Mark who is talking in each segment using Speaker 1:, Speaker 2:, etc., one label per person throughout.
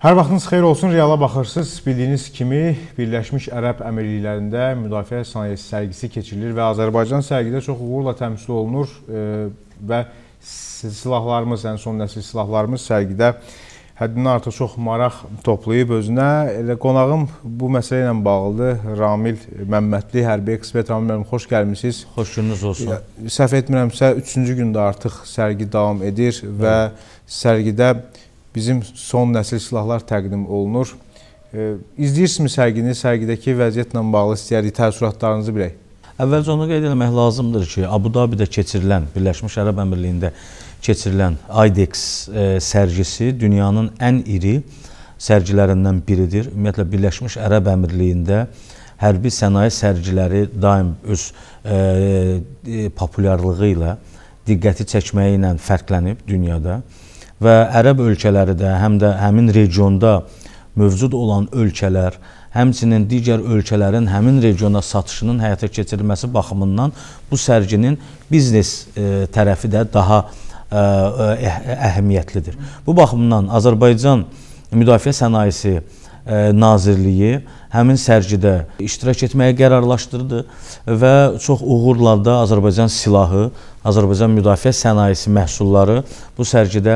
Speaker 1: Hər vaxtınız xeyir olsun, Reala baxırsınız. Bildiyiniz kimi Birləşmiş Ərəb Əmirliklərində müdafiə sənayesi sərgisi keçirilir və Azərbaycan sərgidə çox uğurla təmsil olunur və silahlarımız, ən son nəsil silahlarımız sərgidə həddindən artıq çox maraq toplayıb özünə. Qonağım bu məsələ ilə bağlıdır. Ramil Məmmədli, hərbi ekspert. Ramil müəllim, xoş gəlmişsiniz.
Speaker 2: Xoş gününüz olsun.
Speaker 1: Səhv etmirəmsə, 3-cü gündə artıq sərgi davam edir və sərgidə bizim son nəsil silahlar təqdim olunur. İzləyirsinizmi sərgini? Sərgidəki vəziyyətlə bağlı istəyərdik, təəssüratlarınızı bilək.
Speaker 2: Əvvəlcə onu qeyd etmək lazımdır ki, Abu Dhabidə keçirilən, Birləşmiş Ərəb Əmirliyində keçirilən IDEX sərgisi dünyanın ən iri sərgilərindən biridir. Ümumiyyətlə, Birləşmiş Ərəb Əmirliyində hərbi sənaye sərgiləri daim öz populyarlığı ilə, diqqəti çəkməyi ilə fərqlənib dünyada. Və ərəb ölkələri də, həm də həmin regionda mövcud olan ölkələr, həmçinin digər ölkələrin həmin regionda satışının həyata keçirilməsi baxımından bu sərginin biznes tərəfi də daha əhəmiyyətlidir. Bu baxımdan Azərbaycan Müdafiə Sənayesi Nazirliyi həmin sərgidə iştirak etməyə qərarlaşdırdı və çox uğurla da Azərbaycan silahı, Azərbaycan müdafiə sənayesi məhsulları bu sərgidə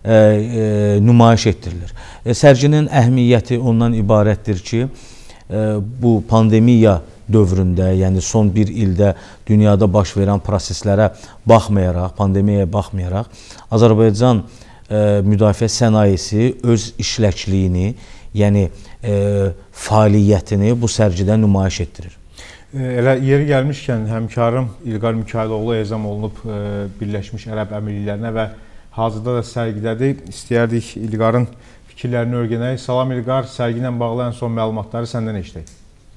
Speaker 2: nümayiş etdirilir. Sərginin əhəmiyyəti ondan ibarətdir ki, bu pandemiya dövründə, yəni son bir ildə dünyada baş verən proseslərə baxmayaraq, pandemiyaya baxmayaraq, Azərbaycan müdafiə sənayesi öz işləkliyini, yəni fəaliyyətini bu sərgidə nümayiş etdirir.
Speaker 1: Elə yeri gəlmişkən həmkarım İlqar Mikayıloğlu ezam olunub Birləşmiş Ərəb Əmirliklərinə və hazırda da sərgidədir. İstəyərdik İlqarın fikirlərini öyrənək. Salam İlqar, sərgi ilə bağlı ən son məlumatları səndən eşidək.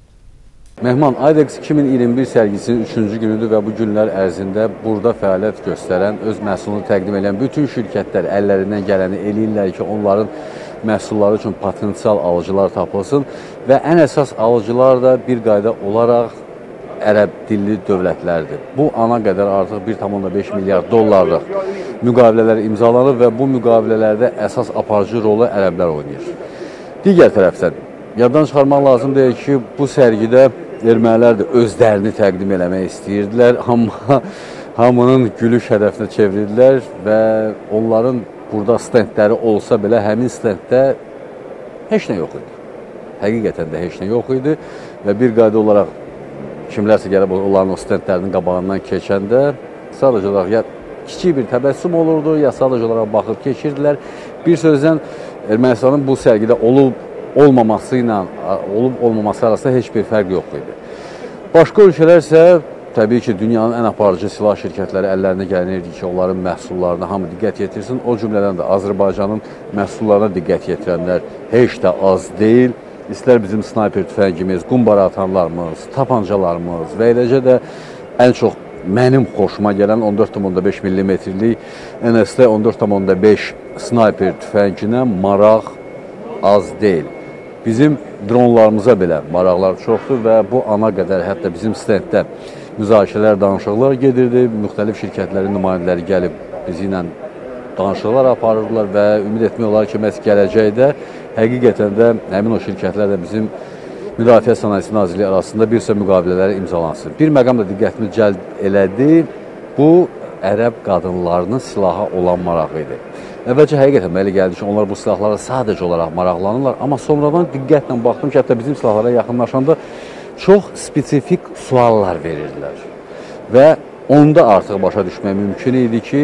Speaker 3: Mehman, IDEX 2021 sərgisinin 3-cü günüdür və bu günlər ərzində burada fəaliyyət göstərən, öz məhsulunu təqdim edən bütün şirkətlər əllərindən gələni eləyirlər ki, onların məhsulları üçün potensial alıcılar tapılsın və ən əsas alıcılar da bir qayda olaraq ərəb dilli dövlətlərdir. Bu ana qədər artıq 1,5 milyard dollarlıq müqavilələr imzalanır və bu müqavilələrdə əsas aparıcı rolu ərəblər oynayır. Digər tərəfdən, yaddan çıxarmaq lazımdır ki, bu sərgidə ermənilər də özlərini təqdim eləmək istəyirdilər, amma hamının gülüş hədəfinə çevirdilər və onların burada stendləri olsa belə həmin stenddə heç nə yox idi. Həqiqətən də heç nə yox idi və bir qayda olaraq kimlərsə gəlib onların o stendlərinin qabağından keçəndə sadəcə olaraq ya kiçik bir təbəssüm olurdu, ya sadəcə olaraq baxıb keçirdilər. Bir sözdən Ermənistanın bu sərgidə olub-olmaması ilə olub-olmaması arasında heç bir fərq yox idi. Başqa ölkələr isə təbii ki, dünyanın ən aparıcı silah şirkətləri əllərinə gəlinirdi ki, onların məhsullarına hamı diqqət yetirsin. O cümlədən də Azərbaycanın məhsullarına diqqət yetirənlər heç də az deyil. İstər bizim snayper tüfəngimiz, qumbara atanlarımız, tapancalarımız və eləcə də ən çox mənim xoşuma gələn 14,5 mm-lik NST 14,5 snayper tüfənginə maraq az deyil. Bizim dronlarımıza belə maraqlar çoxdur və bu ana qədər hətta bizim stenddə müzakirələr, danışıqlar gedirdi. Müxtəlif şirkətlərin nümayəndələri gəlib bizi ilə danışıqlar aparırdılar və ümid etmək olar ki, məhz gələcəkdə həqiqətən də həmin o şirkətlər də bizim Müdafiə Sənayesi Nazirliyi arasında bir sıra müqavilələri imzalansın. Bir məqam da diqqətimi cəlb elədi, bu ərəb qadınlarının silaha olan marağı idi. Əvvəlcə həqiqətən mənə gəldi ki, onlar bu silahlara sadəcə olaraq maraqlanırlar, amma sonradan diqqətlə baxdım ki, hətta bizim silahlara yaxınlaşanda çox spesifik suallar verirdilər. Və onda artıq başa düşmək mümkün idi ki,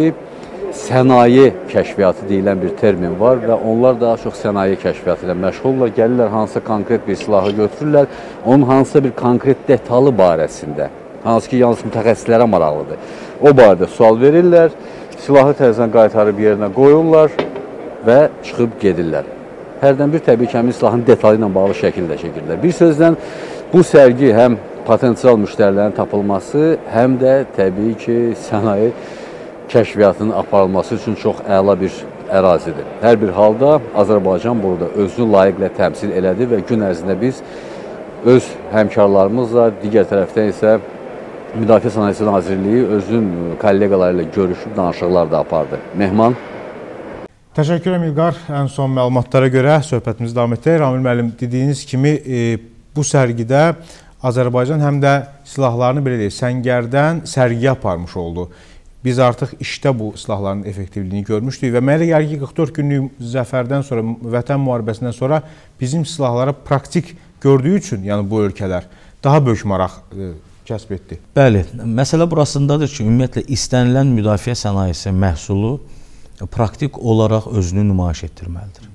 Speaker 3: sənaye kəşfiyyatı deyilən bir termin var və onlar daha çox sənaye kəşfiyyatı ilə məşğuldurlar. Gəlirlər, hansısa konkret bir silahı götürürlər, onun hansısa bir konkret detalı barəsində, hansı ki, yalnız mütəxəssislərə maraqlıdır. O barədə sual verirlər, silahı təzədən qaytarıb yerinə qoyurlar və çıxıb gedirlər. Hərdən bir təbii ki, həmin silahın detalı ilə bağlı şəkildə çəkirlər. Bir sözdən bu sərgi həm potensial müştərilərin tapılması, həm də təbii ki, sənaye kəşfiyyatının aparılması üçün çox əla bir ərazidir. Hər bir halda Azərbaycan burada özünü layiqlə təmsil elədi və gün ərzində biz öz həmkarlarımızla, digər tərəfdən isə Müdafiə Sənayesi Nazirliyi özünün kolleqaları ilə görüşüb danışıqlar da apardı. Mehman?
Speaker 1: Təşəkkür edirəm İlqar. Ən son məlumatlara görə söhbətimizi davam etdirək. Ramil müəllim, dediyiniz kimi bu sərgidə Azərbaycan həm də silahlarını belə deyək, səngərdən sərgiyə aparmış oldu. Biz artıq işdə bu silahların effektivliyini görmüşdük və mənə gəlir ki, 44 günlük zəfərdən sonra, vətən müharibəsindən sonra bizim silahlara praktik gördüyü üçün, yəni bu ölkələr daha böyük maraq kəsb etdi.
Speaker 2: Bəli, məsələ burasındadır ki, ümumiyyətlə istənilən müdafiə sənayesi məhsulu praktik olaraq özünü nümayiş etdirməlidir.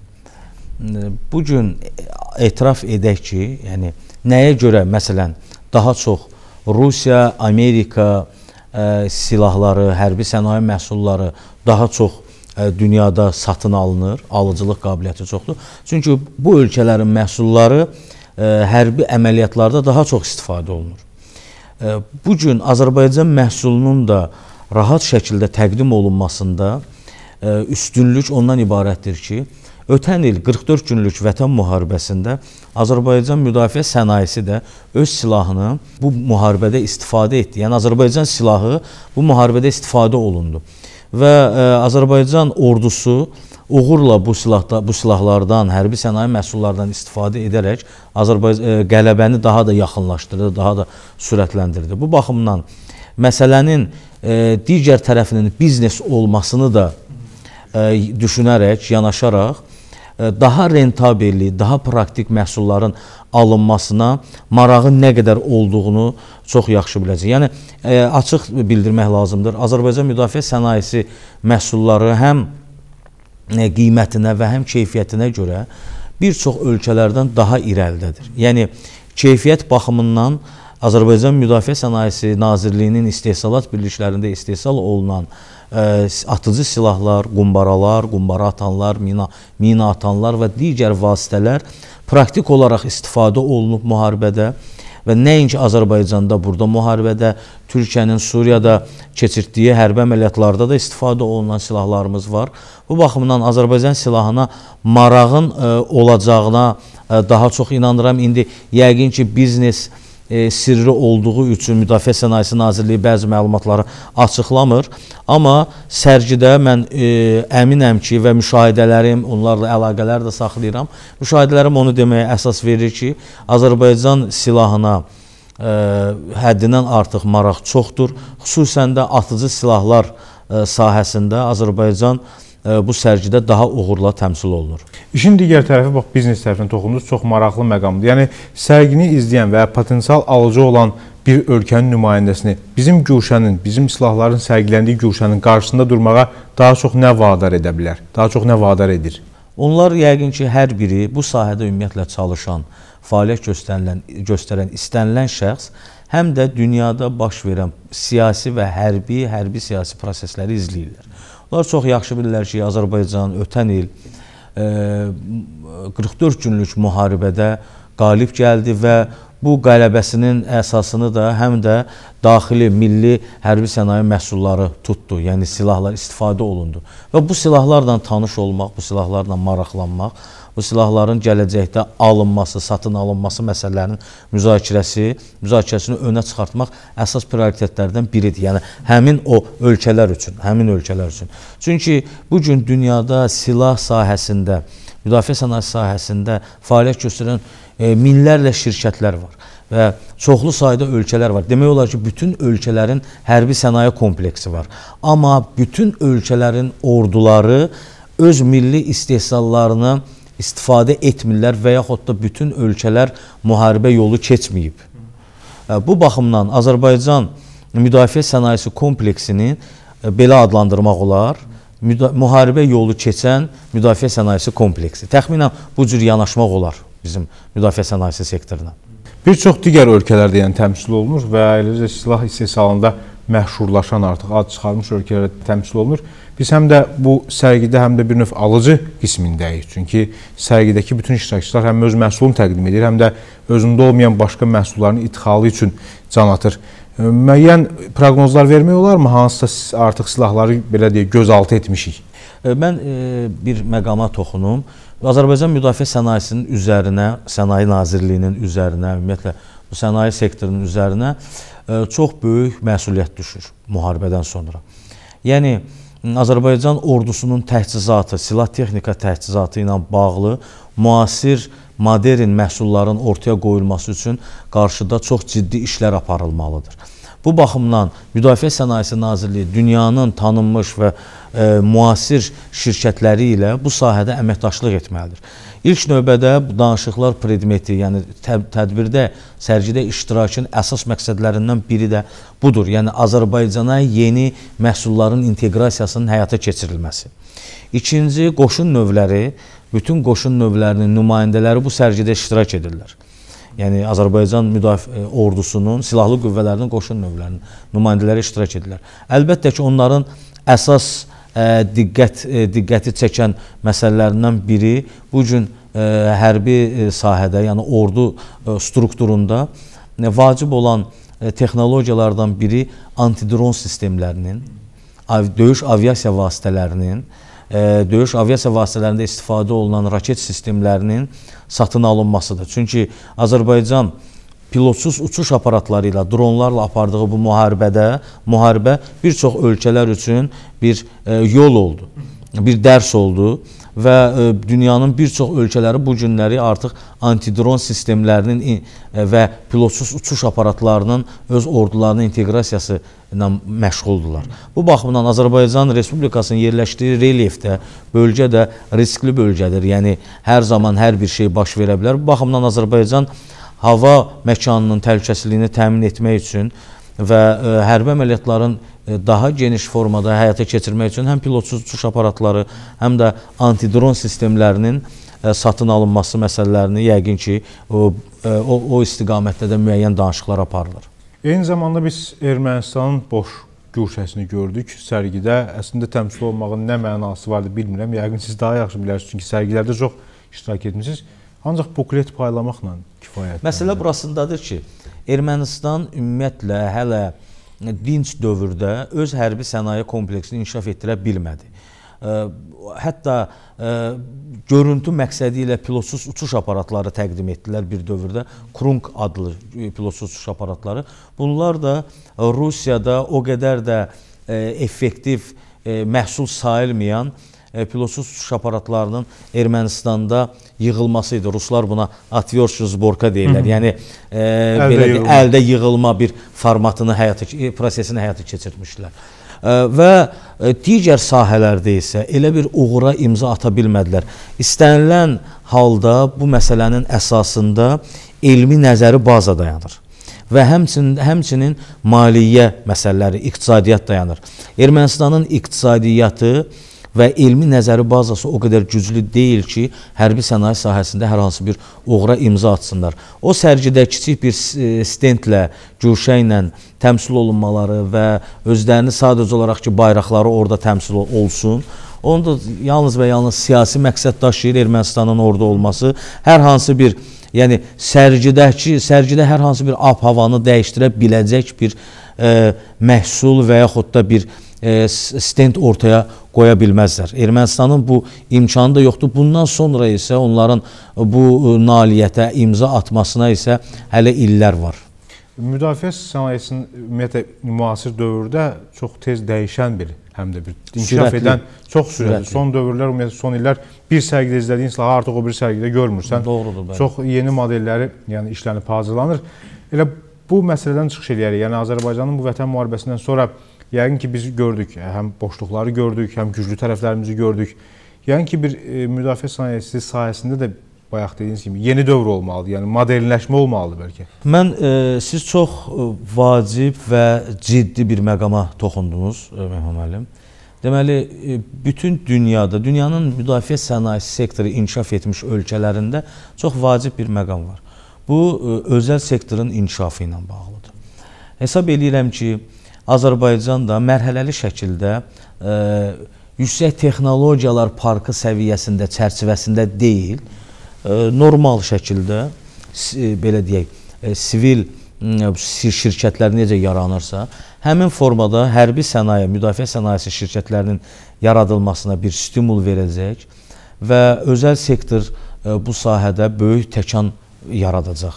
Speaker 2: Bu gün etiraf edək ki, yəni nəyə görə məsələn daha çox Rusiya, Amerika silahları, hərbi sənaye məhsulları daha çox dünyada satın alınır, alıcılıq qabiliyyəti çoxdur. Çünki bu ölkələrin məhsulları hərbi əməliyyatlarda daha çox istifadə olunur. Bu gün Azərbaycan məhsulunun da rahat şəkildə təqdim olunmasında üstünlük ondan ibarətdir ki, ötən il 44 günlük vətən müharibəsində Azərbaycan müdafiə sənayesi də öz silahını bu müharibədə istifadə etdi. Yəni Azərbaycan silahı bu müharibədə istifadə olundu. Və Azərbaycan ordusu uğurla bu silahlardan, hərbi sənaye məhsullardan istifadə edərək qələbəni daha da yaxınlaşdırdı, daha da sürətləndirdi. Bu baxımdan məsələnin digər tərəfinin biznes olmasını da düşünərək, yanaşaraq daha rentabelli, daha praktik məhsulların alınmasına marağın nə qədər olduğunu çox yaxşı biləcək. Yəni, açıq bildirmək lazımdır. Azərbaycan müdafiə sənayesi məhsulları həm qiymətinə və həm keyfiyyətinə görə bir çox ölkələrdən daha irəlidədir. Yəni, keyfiyyət baxımından Azərbaycan Müdafiə Sənayesi Nazirliyinin istehsalat birliklərində istehsal olunan atıcı silahlar, qumbaralar, qumbara atanlar, mina atanlar və digər vasitələr praktik olaraq istifadə olunub müharibədə və nəinki Azərbaycanda, burada müharibədə, Türkiyənin Suriyada keçirtdiyi hərbi əməliyyatlarda da istifadə olunan silahlarımız var. Bu baxımdan Azərbaycan silahına marağın olacağına daha çox inanıram. İndi yəqin ki, biznes sirri olduğu üçün Müdafiə Sənayesi Nazirliyi bəzi məlumatları açıqlamır. Amma sərgidə mən əminəm ki və müşahidələrim, onlarla əlaqələr də saxlayıram. Müşahidələrim onu deməyə əsas verir ki, Azərbaycan silahına həddindən artıq maraq çoxdur. Xüsusən də atıcı silahlar sahəsində Azərbaycan bu sərgidə daha uğurla təmsil olunur.
Speaker 1: İşin digər tərəfi, bax, biznes tərəfinə toxundunuz, çox maraqlı məqamdır. Yəni, sərgini izləyən və potensial alıcı olan bir ölkənin nümayəndəsini bizim güşənin, bizim silahların sərgiləndiyi güşənin qarşısında durmağa daha çox nə vadar edə bilər? Daha çox nə vadar edir?
Speaker 2: Onlar yəqin ki, hər biri bu sahədə ümumiyyətlə çalışan, fəaliyyət göstərən, istənilən şəxs həm də dünyada baş verən siyasi və hərbi-siyasi prosesləri izləyirlər. Onlar çox yaxşı bilirlər ki, Azərbaycan ötən il 44 günlük müharibədə qalib gəldi və bu qələbəsinin əsasını da həm də daxili, milli hərbi sənaye məhsulları tutdu, yəni silahlar istifadə olundu. Və bu silahlarla tanış olmaq, bu silahlarla maraqlanmaq, bu silahların gələcəkdə alınması, satın alınması məsələlərinin müzakirəsini önə çıxartmaq əsas prioritetlərdən biridir. Yəni, həmin o ölkələr üçün, Çünki bugün dünyada silah sahəsində, müdafiə sənayesi sahəsində fəaliyyət göstərən minlərlə şirkətlər var və çoxlu sayda ölkələr var. Demək olar ki, bütün ölkələrin hərbi sənaye kompleksi var. Amma bütün ölkələrin orduları öz milli istehsallarını istifadə etmirlər və yaxud da bütün ölkələr müharibə yolu keçməyib. Bu baxımdan Azərbaycan müdafiə sənayesi kompleksini belə adlandırmaq olar, müharibə yolu keçən müdafiə sənayesi kompleksi. Təxminən bu cür yanaşmaq olar bizim müdafiə sənayesi sektoruna.
Speaker 1: Bir çox digər ölkələrdə yəni təmsil olunur və eləcə silah istehsalında məşhurlaşan, artıq ad çıxarmış ölkələrdə təmsil olunur. Biz həm də bu sərgidə həm də bir növ alıcı qismindəyik. Çünki sərgidəki bütün iştirakçılar həm öz məhsulunu təqdim edir, həm də özündə olmayan başqa məhsulların idxalı üçün can atır. Müəyyən proqnozlar vermək olarmı? Hansısa artıq silahları belə deyək, gözaltı etmişik?
Speaker 2: Mən bir məqama toxunum. Azərbaycan Müdafiə Sənayesinin üzərinə, Sənaye Nazirliyinin üzərinə, ümumiyyətlə bu sənaye sektorunun üzərinə çox böyük məsuliyyət düşür müharibədən sonra. Yəni, Azərbaycan ordusunun təchizatı, silah texnika təchizatı ilə bağlı müasir, modern məhsulların ortaya qoyulması üçün qarşıda çox ciddi işlər aparılmalıdır. Bu baxımdan Müdafiə Sənayesi Nazirliyi dünyanın tanınmış və müasir şirkətləri ilə bu sahədə əməkdaşlıq etməlidir. İlk növbədə bu danışıqlar predmeti, yəni tədbirdə, sərgidə iştirakın əsas məqsədlərindən biri də budur. Yəni Azərbaycana yeni məhsulların inteqrasiyasının həyata keçirilməsi. İkinci, qoşun növləri, bütün qoşun növlərinin nümayəndələri bu sərgidə iştirak edirlər. Yəni Azərbaycan Müdafiə Ordusunun, silahlı qüvvələrinin qoşun növlərinin nümayəndələri iştirak edirlər. Əlbəttə ki, onların əsas diqqəti çəkən məsələlərindən biri bu gün hərbi sahədə, yəni ordu strukturunda vacib olan texnologiyalardan biri antidron sistemlərinin, döyüş aviasiya vasitələrinin, döyüş aviasiya vasitələrində istifadə olunan raket sistemlərinin satın alınmasıdır. Çünki Azərbaycan pilotsuz uçuş aparatları ilə, dronlarla apardığı bu müharibə bir çox ölkələr üçün bir yol oldu, bir dərs oldu və dünyanın bir çox ölkələri bu günləri artıq antidron sistemlərinin və pilotsuz uçuş aparatlarının öz ordularının inteqrasiyası ilə məşğuldurlar. Bu baxımdan Azərbaycan Respublikasının yerləşdiyi relyefdə, bölgə də riskli bölgədir, yəni hər zaman hər bir şey baş verə bilər. Bu baxımdan Azərbaycan hava məkanının təhlükəsizliyini təmin etmək üçün və hərbi əməliyyatların daha geniş formada həyata keçirmək üçün həm pilotsuz uçuş aparatları, həm də antidron sistemlərinin satın alınması məsələlərini yəqin ki, o istiqamətdə də müəyyən danışıqlar aparılır.
Speaker 1: Eyni zamanda biz Ermənistanın boş güşəsini gördük sərgidə. Əslində təmsil olmağın nə mənası vardı bilmirəm. Yəqin siz daha yaxşı bilərsiniz, çünki sərgilərdə çox iştirak etmişsiniz. Ancaq buklet paylamaqla kifayətdir.
Speaker 2: Məsələ burasındadır ki, Ermənistan ümumiyyətlə hələ dinc dövrdə öz hərbi sənaye kompleksini inkişaf etdirə bilmədi. Hətta görüntü məqsədi ilə pilotsuz uçuş aparatları təqdim etdilər bir dövrdə. Krunk adlı pilotsuz uçuş aparatları. Bunlar da Rusiyada o qədər də effektiv məhsul sayılmayan pilotsuz uçuş aparatlarının Ermənistanda yığılması idi. Ruslar buna atverşi zborka deyirlər. Yəni əldə yığılma bir formatını, prosesini həyata keçirmişlər. Və digər sahələrdə isə elə bir uğura imza ata bilmədilər. İstənilən halda bu məsələnin əsasında elmi nəzəri baza dayanır və həmçinin maliyyə məsələləri, iqtisadiyyat dayanır. Ermənistanın iqtisadiyyatı və elmi nəzəri bazası o qədər güclü deyil ki, hərbi sənaye sahəsində hər hansı bir uğura imza atsınlar. O sərgidə kiçik bir stendlə, güşə ilə təmsil olunmaları və özlərini sadəcə olaraq ki, bayraqları orada təmsil olsun, onu da yalnız və yalnız siyasi məqsəd daşıyır Ermənistanın orada olması. Hər hansı bir, yəni sərgidə hər hansı bir ab-havanı dəyişdirə biləcək bir məhsul və yaxud da bir stend ortaya qoya bilməzlər. Ermənistanın bu imkanı da yoxdur. Bundan sonra isə onların bu nailiyyətə imza atmasına isə hələ illər var.
Speaker 1: Müdafiə sənayesinin ümumiyyətlə müasir dövrdə çox tez dəyişən bir, həm də bir inkişaf edən, çox sürətli. Son dövrlər, ümumiyyətlə son illər bir sərgidə izlədiyin silahı artıq o bir sərgidə görmürsən.
Speaker 2: Doğrudur.
Speaker 1: Çox yeni modelləri, yəni işlənib hazırlanır. Elə bu məsələdən çıxış eləyərik. Yəni Azərbaycanın bu vətən müharibəsindən sonra yəqin ki, biz gördük, həm boşluqları gördük, həm güclü tərəflərimizi gördük. Yəqin ki, bir müdafiə sənayesi sahəsində də bayaq dediyiniz kimi yeni dövr olmalıdır, yəni modernləşmə olmalıdır bəlkə.
Speaker 2: Mən, siz çox vacib və ciddi bir məqama toxundunuz, Mehman müəllim. Deməli, bütün dünyada, dünyanın müdafiə sənayesi sektoru inkişaf etmiş ölkələrində çox vacib bir məqam var. Bu, özəl sektorun inkişafı ilə bağlıdır. Hesab edirəm ki, Azərbaycan da mərhələli şəkildə yüksək texnologiyalar parkı səviyyəsində, çərçivəsində deyil, normal şəkildə, belə deyək, sivil şirkətlər necə yaranırsa, həmin formada hərbi sənaye, müdafiə sənayesi şirkətlərinin yaradılmasına bir stimul verəcək və özəl sektor bu sahədə böyük təkan yaradacaq.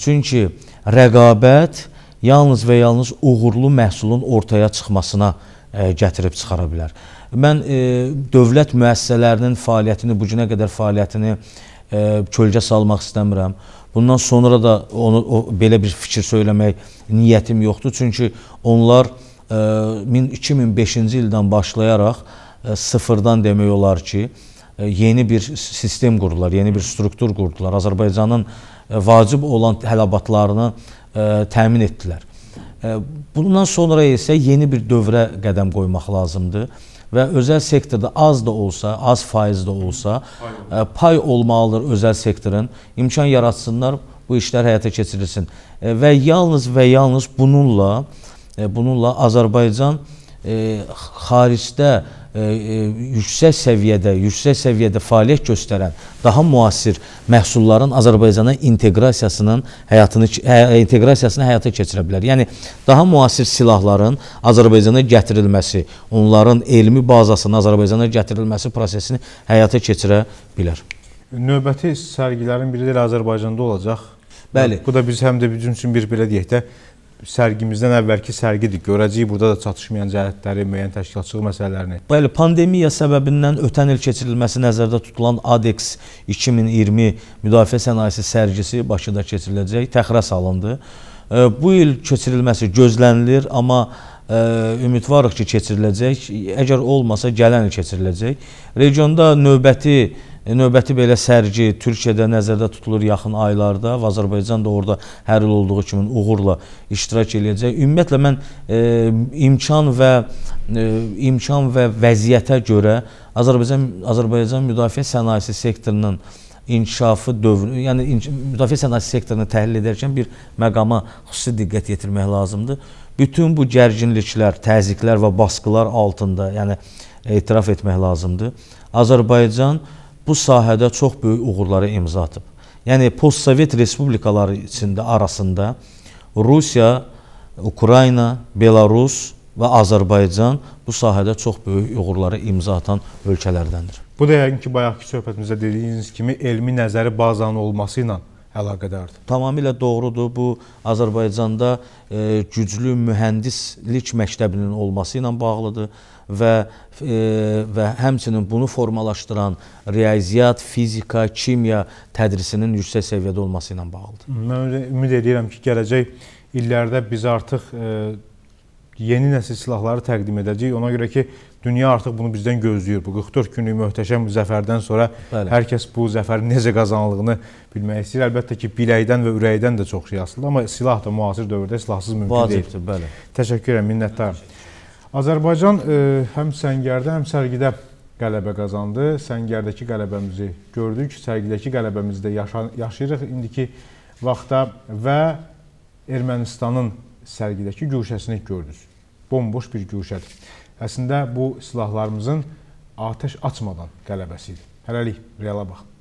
Speaker 2: Çünki rəqabət yalnız və yalnız uğurlu məhsulun ortaya çıxmasına gətirib çıxara bilər. Mən dövlət müəssisələrinin fəaliyyətini, bu günə qədər fəaliyyətini kölgə salmaq istəmirəm. Bundan sonra da belə bir fikir söyləmək niyyətim yoxdur. Çünki onlar 2005-ci ildən başlayaraq sıfırdan demək olar ki, yeni bir sistem qurdular, yeni bir struktur qurdular. Azərbaycanın vacib olan tələbatlarını təmin etdilər. Bundan sonra isə yeni bir dövrə qədəm qoymaq lazımdır və özəl sektorda az da olsa, az faiz də olsa pay olmalıdır özəl sektorun. İmkan yaratsınlar, bu işlər həyata keçirilsin. Və yalnız bununla Azərbaycan xaricdə yüksək səviyyədə fəaliyyət göstərən daha müasir məhsulların Azərbaycana inteqrasiyasını həyata keçirə bilər. Yəni, daha müasir silahların Azərbaycana gətirilməsi, onların elmi bazasının Azərbaycana gətirilməsi prosesini həyata keçirə bilər.
Speaker 1: Növbəti sərgilərin biri də Azərbaycanda olacaq.
Speaker 2: Bəli.
Speaker 1: Bu da biz həm də bizim üçün bir belə deyək də, sərgimizdən əvvəlki sərgidir. Görəcəyik burada da çatışmayan cəhətləri, müəyyən təşkilatçılıq məsələlərini.
Speaker 2: Bəli, pandemiya səbəbindən ötən il keçirilməsi nəzərdə tutulan ADEX 2020 müdafiə sənayesi sərgisi Bakıda keçiriləcək, təxirə salındı. Bu il keçirilməsi gözlənilir, amma ümidvarıq ki, keçiriləcək. Əgər olmasa, gələn il keçiriləcək. Regionda növbəti belə sərgi Türkiyədə nəzərdə tutulur yaxın aylarda və Azərbaycan da orada hər il olduğu kimi uğurla iştirak edəcək. Ümumiyyətlə, mən imkan və vəziyyətə görə Azərbaycan müdafiə sənayesi sektorunun inkişafı dövrü, yəni müdafiə sənayesi sektorunu təhlil edərkən bir məqama xüsusi diqqət yetirmək lazımdır. Bütün bu gərginliklər, təzyiqlər və baskılar altında, yəni etiraf etmək lazımdır. Azərbaycan bu sahədə çox böyük uğurlara imza atıb. Yəni, postsovet respublikaları arasında Rusiya, Ukrayna, Belarus və Azərbaycan bu sahədə çox böyük uğurlara imza atan ölkələrdəndir.
Speaker 1: Bu da yəqin ki, bayaqki söhbətimizdə dediyiniz kimi elmi nəzəri bazanın olması ilə əlaqədardır.
Speaker 2: Tamamilə doğrudur. Bu, Azərbaycanda güclü mühəndislik məktəbinin olması ilə bağlıdır və həmçinin bunu formalaşdıran riyaziyyat, fizika, kimya tədrisinin yüksək səviyyədə olması ilə bağlıdır.
Speaker 1: Mən ümid edirəm ki, gələcək illərdə biz artıq yeni nəsil silahları təqdim edəcəyik. Ona görə ki, dünya artıq bunu bizdən gözləyir. Bu 44 günlük möhtəşəm zəfərdən sonra hər kəs bu zəfərin necə qazanıldığını bilmək istəyir. Əlbəttə ki, biləkdən və ürəkdən də çox şey asılıdır, amma silah da müasir dövrdə silahsız mümkün deyil.
Speaker 2: Bəli.
Speaker 1: Təşəkkür edirəm, minnətdaram. Azərbaycan həm səngərdə, həm sərgidə qələbə qazandı. Səngərdəki qələbəmizi gördük, sərgidəki qələbəmizi də yaşayırıq indiki vaxtda və Ermənistanın sərgidəki güşəsini gördük. Bomboş bir güşədir. Əslində bu silahlarımızın atəş açmadan qələbəsidir. Hələlik, reala bax.